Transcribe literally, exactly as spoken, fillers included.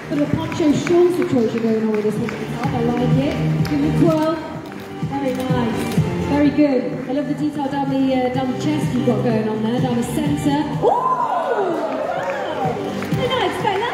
Got a Poncho Show situation going on with this one. I like it. Give it a twirl. Very nice. Very good. I love the detail down the uh, down the chest you've got going on there, down the centre. Ooh! I did not expect that.